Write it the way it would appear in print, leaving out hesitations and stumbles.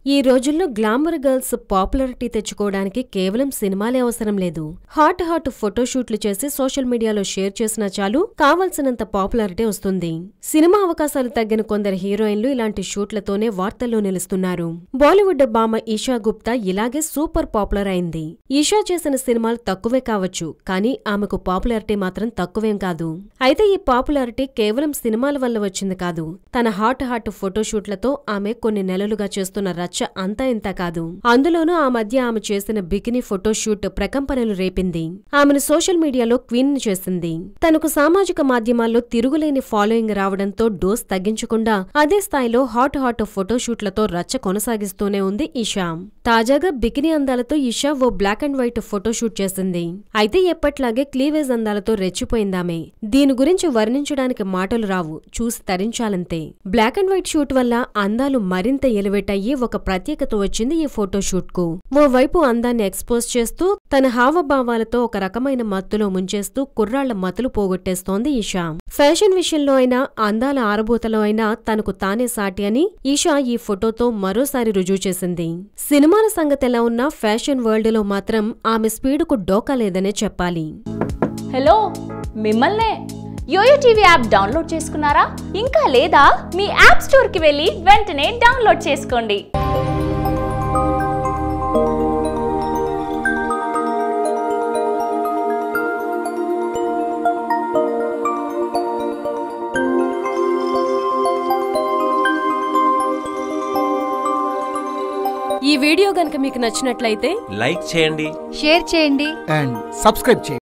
ఈ రోజుల్లో glamour girls popularity తెచ్చుకోవడానికి కేవలం సినిమాలే అవసరం లేదు. హాట్ ఫోటోషూట్లు చేసి సోషల్ మీడియాలో షేర్ చేసినా చాలు కావాల్సినంత పాపులారిటీ వస్తుంది. సినిమా అవకాశాలు తగ్గిన కొందరు హీరోయిన్లు ఇలాంటి షూట్లతోనే వార్తల్లో నిలుస్తున్నారు. బాలీవుడ్ భామ ఈషా గుప్తా ఇలాగే సూపర్ పాపులర్ అయింది. ఈషా చేసిన సినిమాలు తక్కువే కావచ్చు, కానీ ఆమెకు పాపులారిటీ మాత్రం తక్కువేం కాదు. అయితే ఈ పాపులారిటీ కేవలం సినిమాల వల్ల వచ్చింది కాదు. తన హాట్ ఫోటోషూట్లతో ఆమె కొన్ని నెలలుగా చేస్తున్న రచ్చ అంతా ఇంత కాదు. అందులోనూ ఆ మధ్య ఆమె చేసిన బికినీ ఫోటోషూట్ ప్రకంపనలు రేపింది. ఆమెను సోషల్ మీడియాలో క్వీన్ చేసింది. తనకు సామాజిక మాధ్యమాల్లో తిరుగులేని ఫాలోయింగ్ రావడంతో డోస్ తగ్గించకుండా అదే స్థాయిలో హాట్ ఫోటోషూట్లతో రచ్చ కొనసాగిస్తూనే ఉంది ఈషా. తాజాగా బికినీ అందాలతో ఈషా ఓ బ్లాక్ అండ్ వైట్ ఫోటోషూట్ చేసింది. అయితే ఎప్పట్లాగే క్లీవేజ్ అందాలతో రెచ్చిపోయిందామె. దీని గురించి వర్ణించడానికి మాటలు రావు, చూసి తరించాలంతే. బ్లాక్ అండ్ వైట్ షూట్ వల్ల అందాలు మరింత ఎలివేట్ అయ్యి ఒక ప్రత్యేకత వచ్చింది ఈ ఫోటోషూట్ కు. ఓవైపు అందాన్ని ఎక్స్పోజ్ చేస్తూ తన హావభావాలతో ఒక రకమైన మత్తులో ముంచేస్తూ కుర్రాళ్ల మతులు పోగొట్టేస్తోంది ఈషా. ఫ్యాషన్ విషయంలో అయినా అందాల ఆరబోతలో అయినా తనకు తానే సాటి అని ఈషా ఈ ఫోటోతో మరోసారి రుజువు చేసింది. సినిమాల సంగతి ఎలా ఉన్నా ఫ్యాషన్ వరల్డ్ లో మాత్రం ఆమె స్పీడుకు డోకా లేదనే చెప్పాలి. హలో, మిమ్మల్నే. యోయో టీవీ యాప్ డౌన్లోడ్ చేసుకున్నారా? ఇంకా లేదా? మీ యాప్ స్టోర్ కి వెళ్ళి వెంటనే డౌన్లోడ్ చేసుకోండి. ఈ వీడియో గనుక మీకు నచ్చినట్లయితే లైక్ చేయండి, షేర్ చేయండి అండ్ సబ్స్క్రైబ్ చేయండి.